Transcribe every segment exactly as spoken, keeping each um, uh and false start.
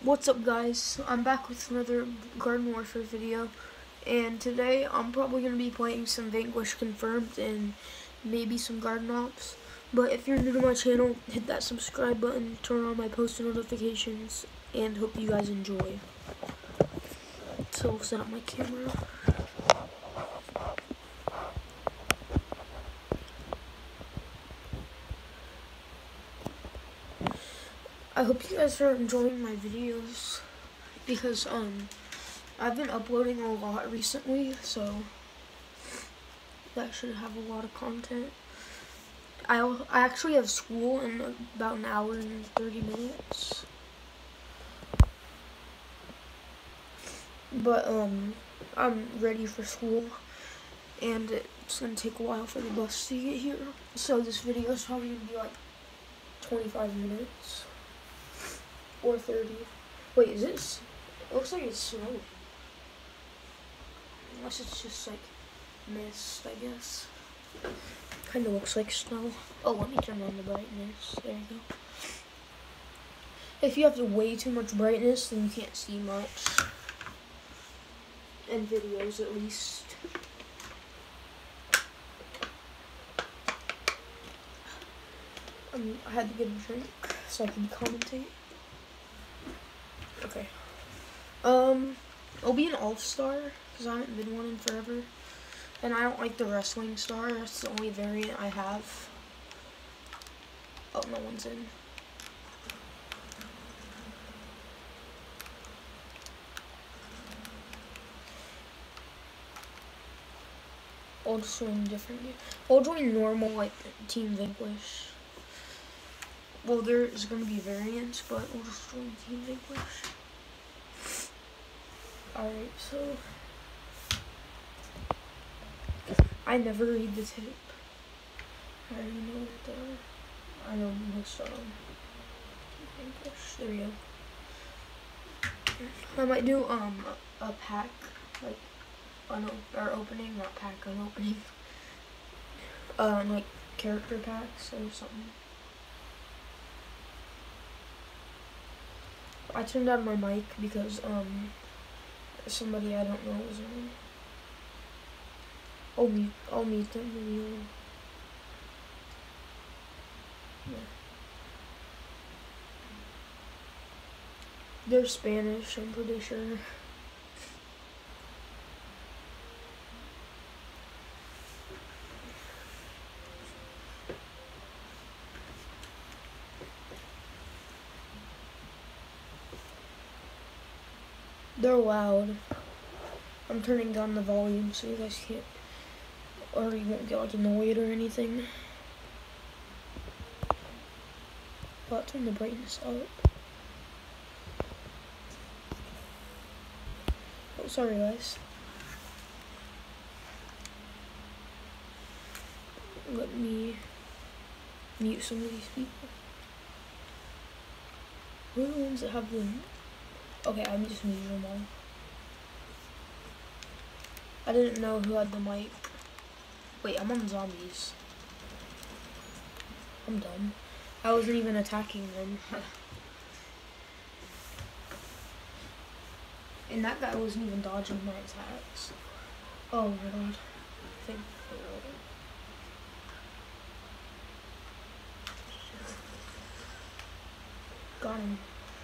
What's up, guys? I'm back with another Garden Warfare video, and today I'm probably going to be playing some Vanquish Confirmed and maybe some Garden Ops. But if you're new to my channel, hit that subscribe button, turn on my post notifications, and hope you guys enjoy. So I'll set up my camera. I hope you guys are enjoying my videos because um I've been uploading a lot recently, so that should have a lot of content. I, I actually have school in about an hour and thirty minutes. But um I'm ready for school, and it's gonna take a while for the bus to get here. So this video is probably gonna be like twenty-five minutes or thirty. Wait, is this? It looks like it's snowing. Unless it's just like mist, I guess. Kind of looks like snow. Oh, let me turn on the brightness. There you go. If you have way too much brightness, then you can't see much. In videos, at least. Um, I had to get a drink so I can commentate. Okay. Um, I'll be an all-star because I haven't been one in forever. And I don't like the wrestling star. That's the only variant I have. Oh, no one's in. I'll just join different. I'll join normal, like Team Vanquish. Well, there's gonna be variants, but we'll just join Team Vanquish. Alright, so I never read the tip. I already know what the I know most of them. Vanquish. There we go. I might do um a, a pack, like un or opening, not pack, an opening. Um, like character packs or something. I turned on my mic because um somebody I don't know was on. I'll mute. I'll mute them. Maybe. Yeah. They're Spanish, I'm pretty sure. They're loud. I'm turning down the volume so you guys can't, or you won't get like annoyed or anything. But turn the brightness up. Oh, sorry guys. Let me mute some of these people. Who are the ones that have them? Okay, I'm just muting them all. I didn't know who had the mic. Wait, I'm on zombies. I'm dumb. I wasn't even attacking them. And that guy wasn't even dodging my attacks. Oh my god. Thank God. Got him.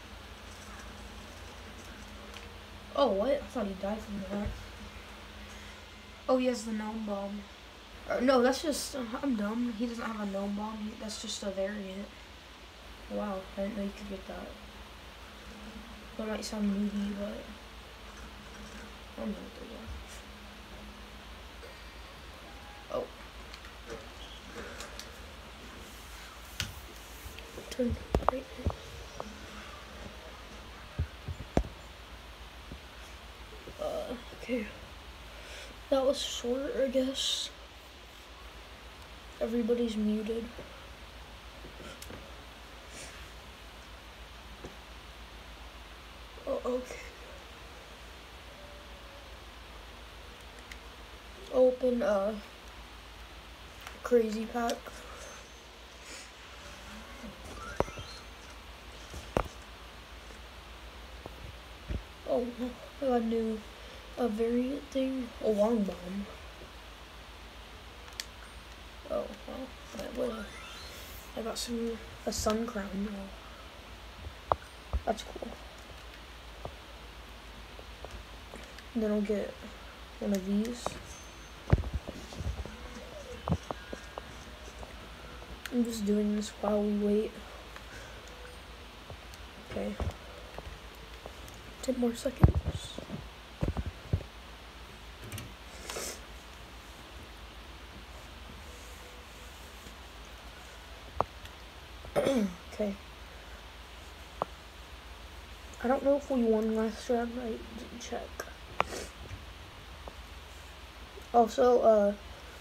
Oh, what? I thought he died from that. Oh, he has the gnome bomb. Uh, no, that's just, uh, I'm dumb. He doesn't have a gnome bomb. He, that's just a variant. Wow, I didn't know you could get that. That might sound moody, but I don't know what they are. Oh. Turn right here. Uh, okay. That was short, I guess. Everybody's muted. Oh, okay. Open a crazy pack. Oh, I got a new a variant thing. A long bomb. Oh, well, I would have. I got some a sun crown. Oh, that's cool. And then I'll get one of these. I'm just doing this while we wait. Okay. Ten more seconds. Okay. I don't know if we won last round. I didn't check. Also, uh,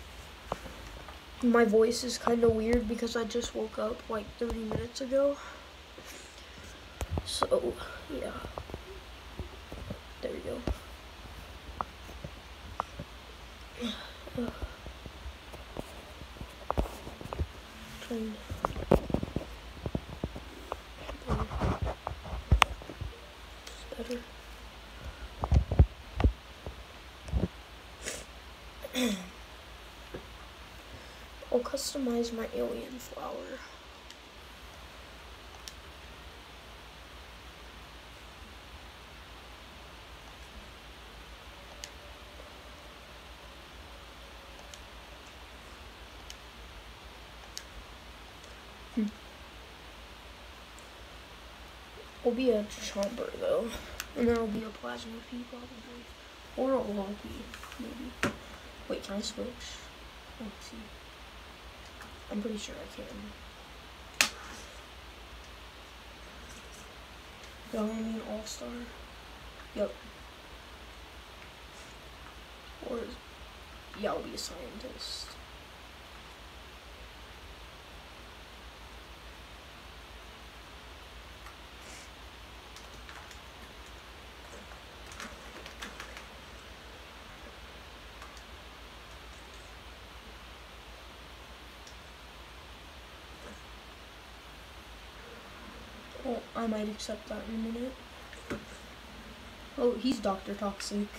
my voice is kind of weird because I just woke up like thirty minutes ago. So, yeah. There we go. Uh, trying better. I'll customize my alien flower. Hmm. Will be a Chomper though, and then it'll be a Plasma P probably, or a Loki maybe. Wait, can I switch? Let's see. I'm pretty sure I can. Do I want to be an all-star? Yep. Or, yeah, I'll be a scientist. Oh, I might accept that in a minute. Oh, he's Doctor Toxic.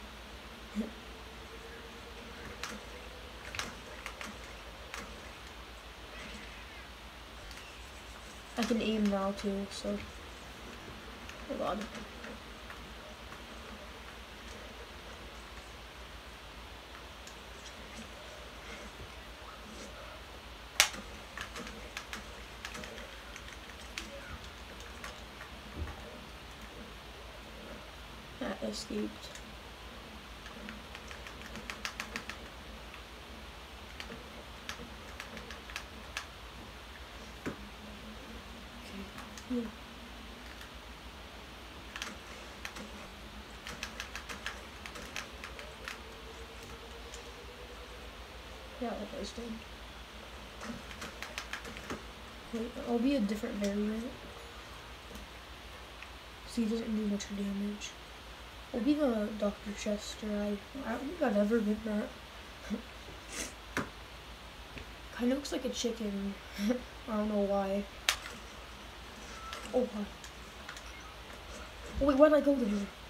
I can aim now too, so. Oh god. That escaped. Yeah. Yeah, that was done. Wait, I'll be a different variant. So he doesn't do much damage. I'll be the Doctor Chester. I, I don't think I've ever been that. Kinda looks like a chicken. I don't know why. Oh, hi. Oh wait, why did I go there?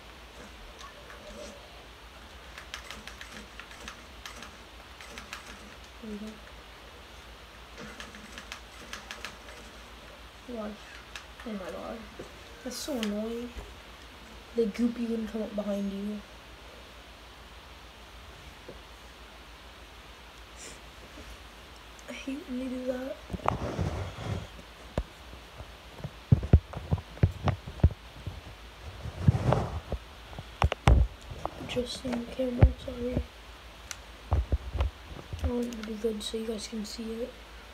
There we go. Why? Oh my god. That's so annoying. They goop you and come up behind you. I hate when they do that. Adjusting the camera, sorry. I want it to be good so you guys can see it.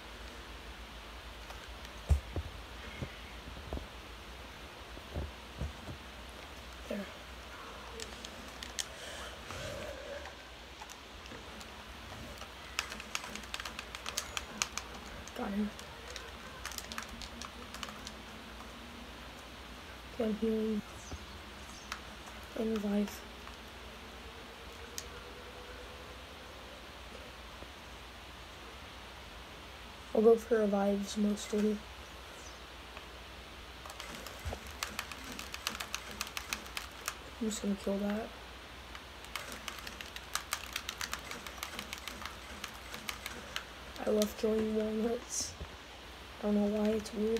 There. Got him. Okay, I'm healing. And revive. I'll go for revives mostly. I'm just gonna kill that. I love killing walnuts. I don't know why, it's weird.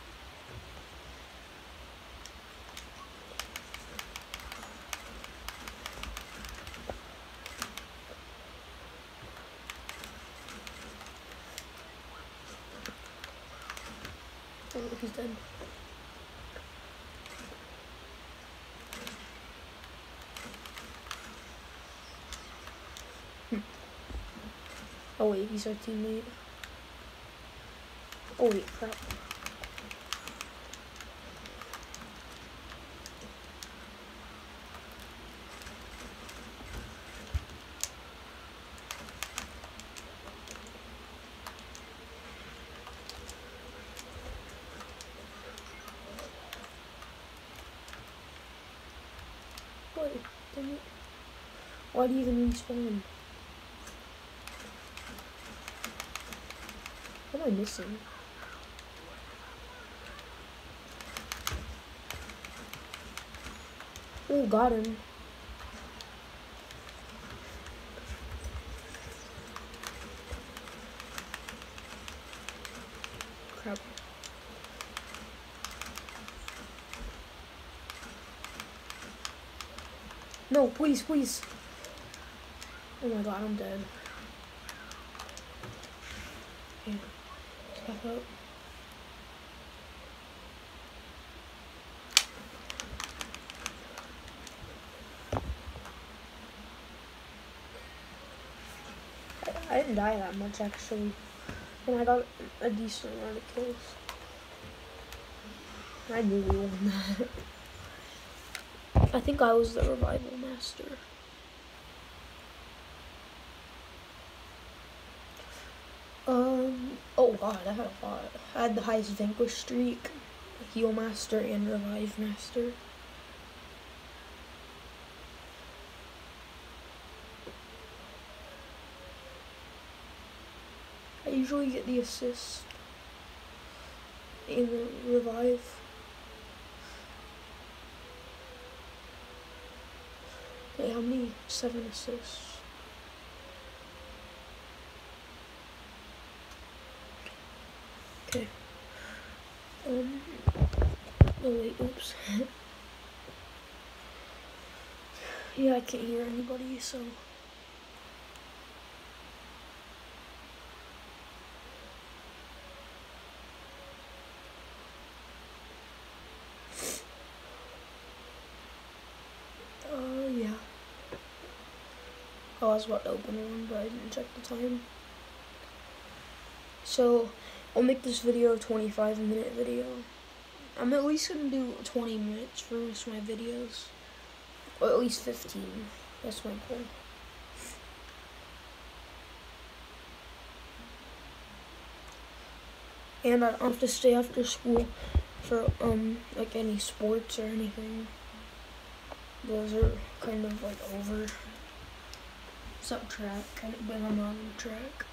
Oh, look, he's dead. Hmm. Oh wait, he's our teammate. Oh wait, crap. What? Dang it. Why do you even respawn? What am I missing? Oh, got him. Crap. No, please, please. Oh my god, I'm dead. Okay, back up. I, I didn't die that much actually, and I got a decent amount of kills. I knew we won that. I think I was the revival master. Um, oh god, I had a lot. I had the highest vanquish streak, heal master, and revive master. I usually get the assist and the revive. Okay, how many? Seven assists. Okay. Um. Oh wait. Oops. Yeah, I can't hear anybody, so. Uh, yeah. Oh, I was about to open one, but I didn't check the time. So, I'll make this video a twenty-five minute video. I'm at least gonna do twenty minutes for most of my videos. Or at least fifteen. That's my goal. And I don't have to stay after school for um like any sports or anything. Those are kind of like over. Except track, but I'm not on track.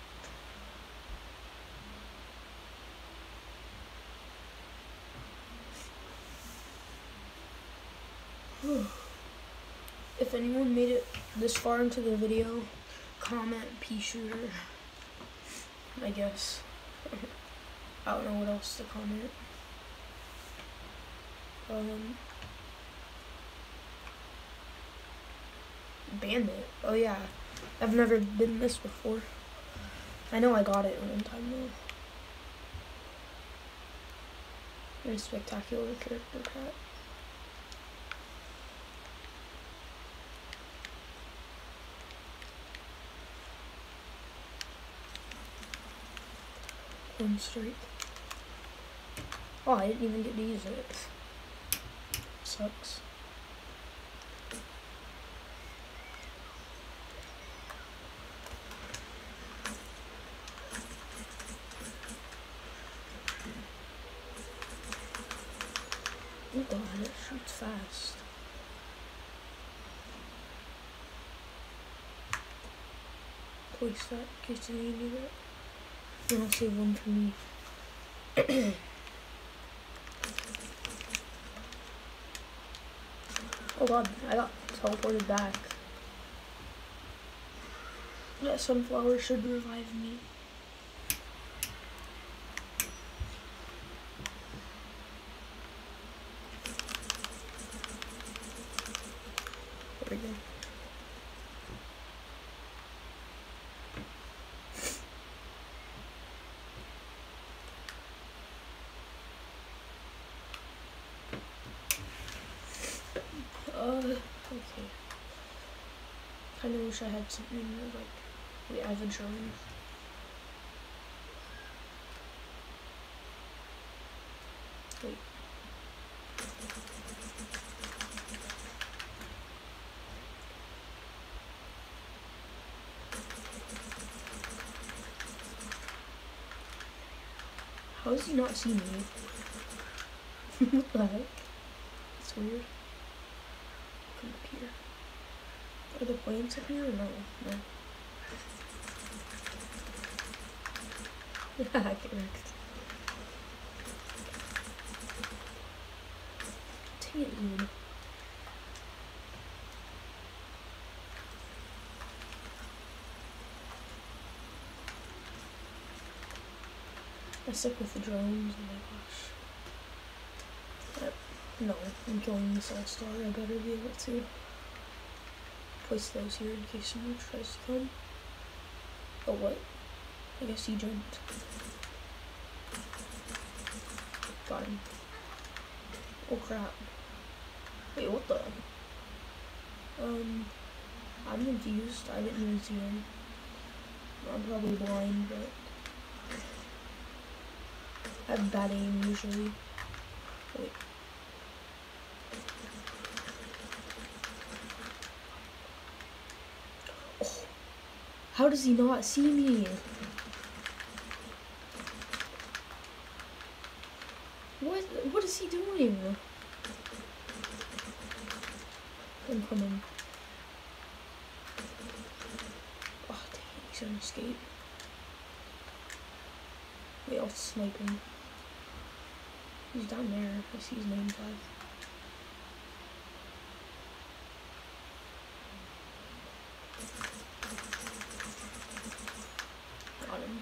If anyone made it this far into the video, comment pea shooter, I guess. I don't know what else to comment. Um, Bandit. Oh yeah, I've never been this before. I know I got it one time though. Very spectacular character cat. One strike. Oh, I didn't even get to use it. Sucks. Oh god, it shoots fast. Place that in case you need it. And I'll save one for me. Hold on, I got teleported back. That sunflower should revive me. There we go. Uh, okay. Kinda wish I had something like, wait, I have a drone. Wait. How does he not see me? What the heck? It's weird. Come up here. Are the plants up here or no? No. Yeah, correct. Dang it, dude. I stuck with the drones, oh my gosh. Yep. No, I'm killing this all-star, I better be able to place those here in case someone tries to come. Oh, what? I guess he jumped. Got him. Oh crap. Wait, what the? Um, I'm confused. I didn't even see him. I'm probably blind, but I have bad aim usually. Wait. Oh, how does he not see me? What? What is he doing? I'm coming. Oh, dang, he's gonna escape. Wait, I'll snipe him. He's down there. I see his name tag. Got him.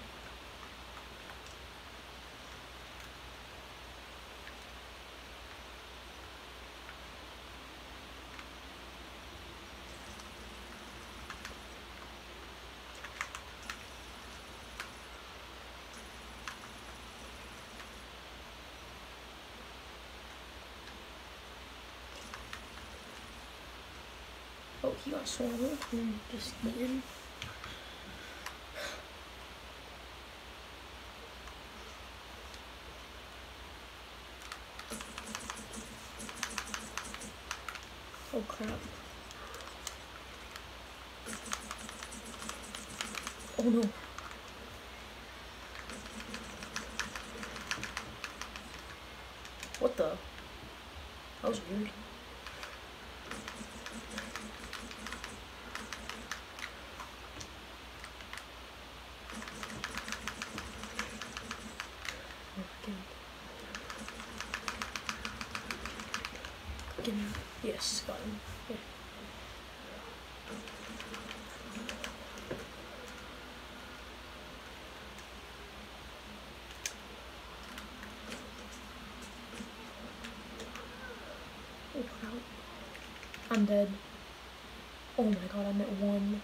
Oh, he got swallowed and just eaten. Oh crap. Oh no. What the? That was weird. Get him. Yes, got him. Yeah. Oh crap. I'm dead. Oh my god, I'm at one.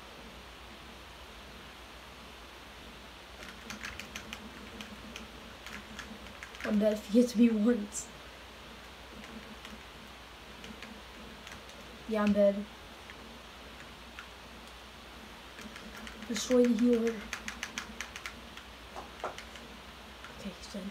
I'm dead if he hits me once. Yeah, I'm dead. Destroy the healer. Okay, he's dead.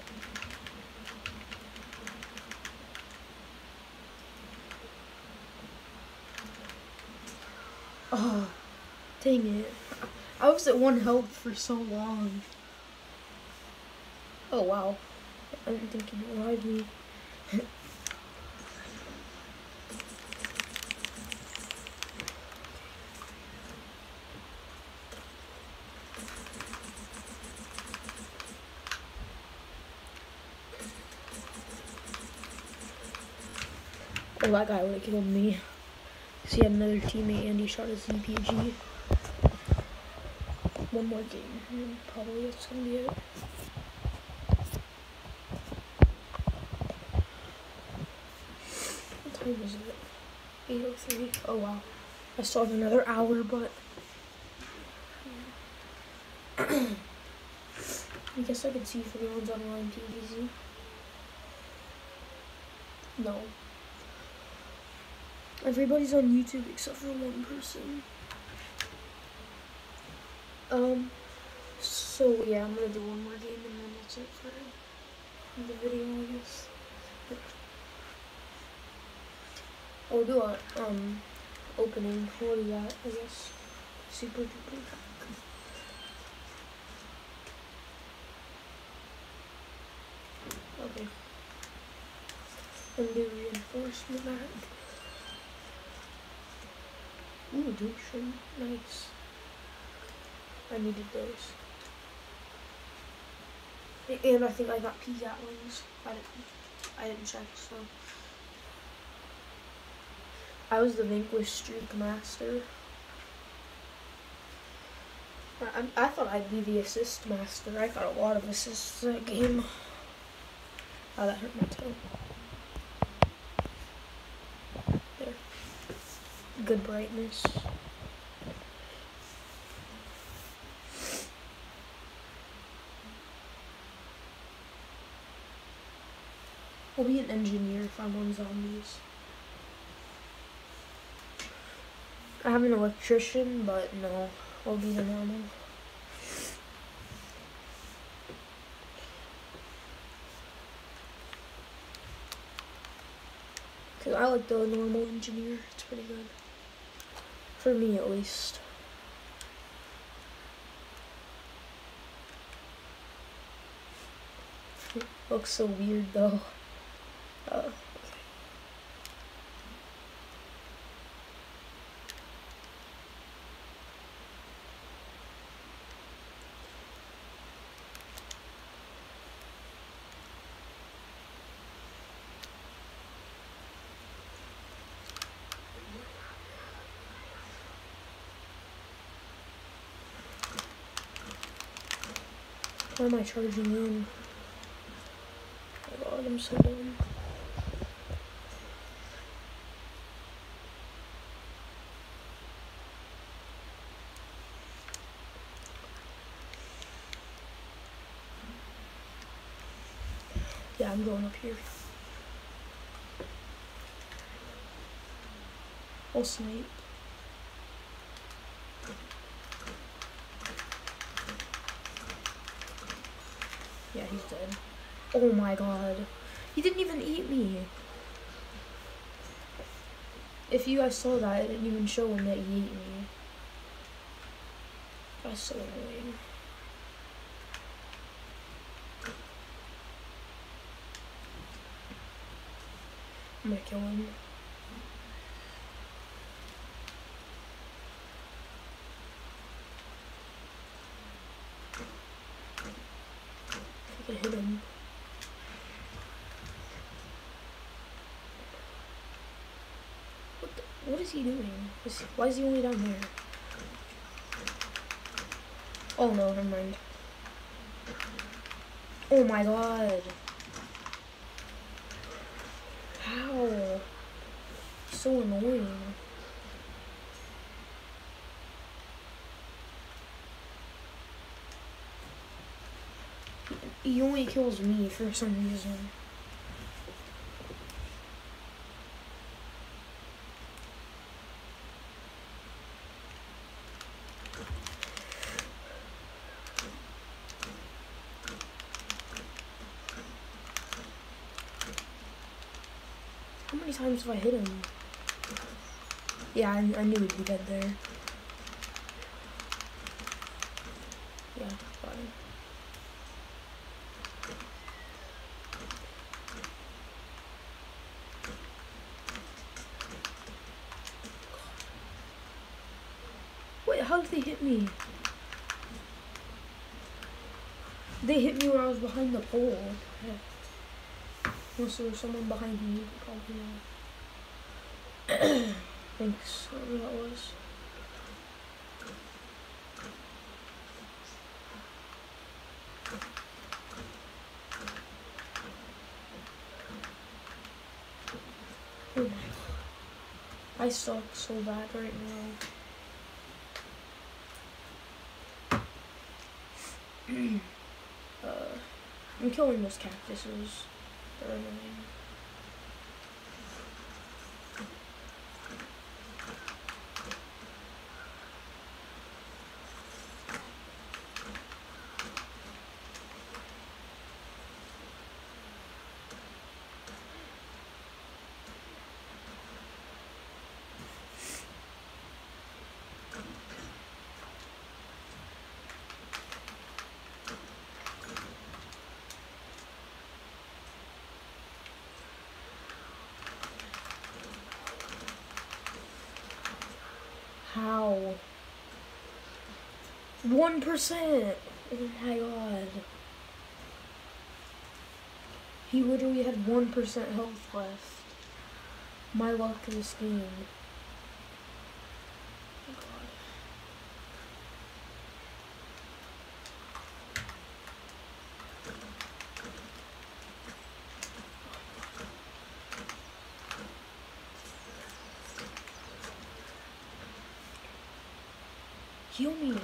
Oh, dang it. I was at one health for so long. Oh, wow. I didn't think he'd revive me. Oh, that guy would have killed me. So he had another teammate and he shot his Z P G. One more game, and probably that's gonna be it. What time is it? eight oh three. Oh wow. I still have another hour, but I guess I could see if anyone's online T V Z. No. Everybody's on YouTube except for one person. Um, so yeah, I'm gonna do one more game and then that's it for the video, I guess. I'll do a, um, opening. What is that, I guess? Super duper. Okay. And do reinforcement mat. Ooh, Duction. Nice. I needed those. And I think I got P Gatlings. I didn't, I didn't check, so. I was the Vanquish Streak Master. I, I thought I'd be the Assist Master. I got a lot of assists that game. Oh, that hurt my toe. There. Good brightness. I'll be an engineer if I'm on zombies. I have an electrician, but no, I'll be the normal. Cause I like the normal engineer, it's pretty good. For me at least. Looks so weird though. Uh, okay. Why am I charging in? Oh my god, I'm so dumb. Yeah, I'm going up here. I'll snipe. Yeah, he's dead. Oh my god. He didn't even eat me. If you guys saw that, it didn't even show him that he ate me. That's so annoying. I'm gonna kill him. I can hit him. What the, what is he doing? Is, why is he only down there? Oh no, never mind. Oh my god. How? He's so annoying. He only kills me for some reason. How many times have I hit him? Yeah, I, I knew he'd be dead there. Yeah, fine. Wait, how did they hit me? They hit me when I was behind the pole. Yeah. Unless there was someone behind me, probably not. Thanks, whatever that was. Oh my god. I suck so bad right now. uh, I'm killing those cactuses. They're annoying. How? One percent. Oh my god. He literally had one percent health left. My luck in this game. Oh god. Heal me.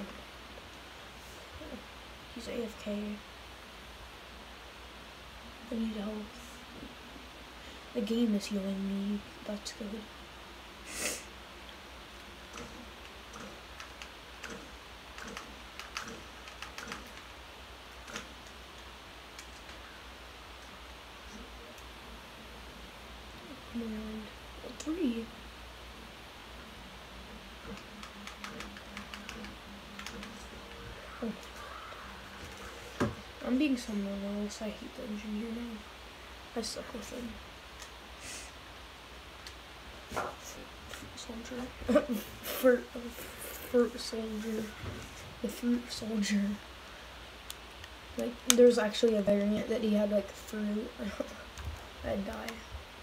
He's A F K. I need help. The game is healing me. That's good. Come on. Three. Oh. I'm being someone else. I hate the engineer now. I suck with him. Soldier. Fruit, fruit soldier. The fruit soldier. Like, there's actually a variant that he had like fruit. I'd die.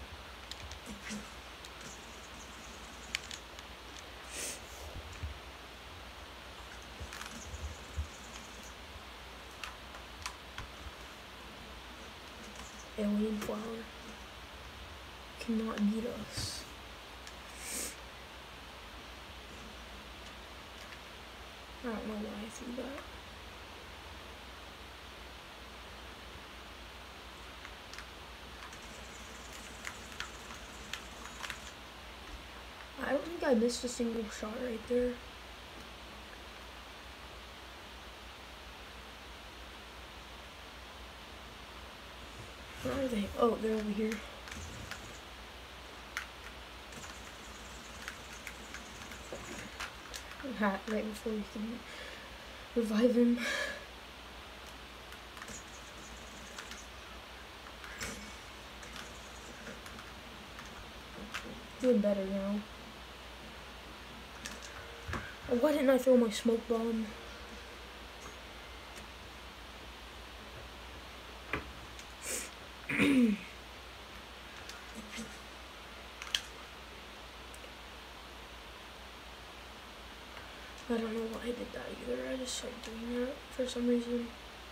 Alien flower cannot beat us. I don't know why I threw that. I don't think I missed a single shot right there. Where are they? Oh, they're over here. Hat right before we can revive him. Doing better now. Oh, why didn't I throw my smoke bomb? I don't know why I did that either. I just started doing that for some reason.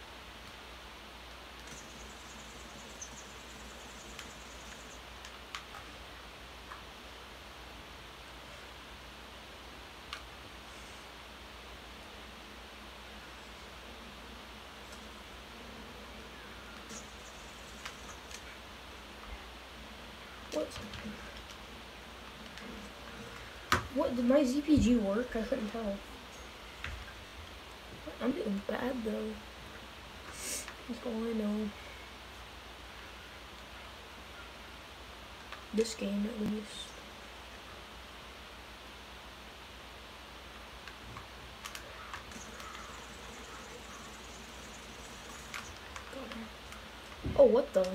What? What? Did my Z P G work? I couldn't tell. I'm doing bad though. That's all I know. This game at least. Oh, what the?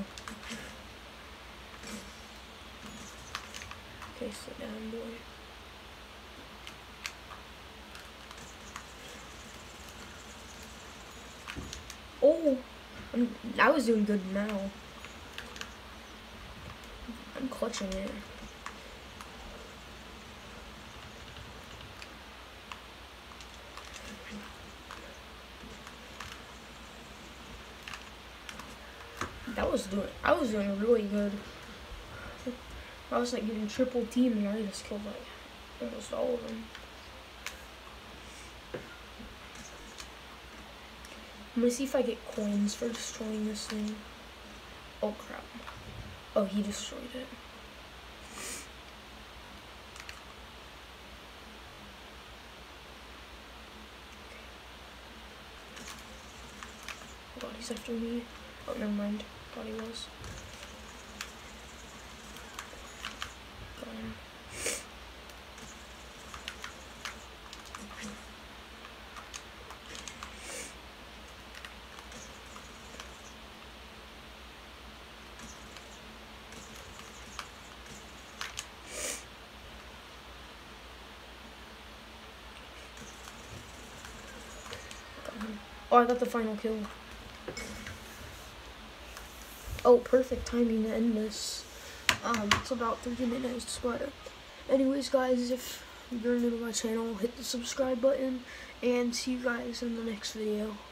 Okay, sit down, boy. Oh, I'm, I was doing good now. I'm clutching it. I was doing, I was doing really good. I was like getting triple team, and I just killed like almost all of them. I'm gonna see if I get coins for destroying this thing. Oh crap. Oh, he destroyed it. Oh god, he's after me. Oh, never mind. Thought he was. Got him. Oh, I got the final kill. Oh, perfect timing to end this. Um, it's about thirty minutes, but anyways, guys, if you're new to my channel, hit the subscribe button, and see you guys in the next video.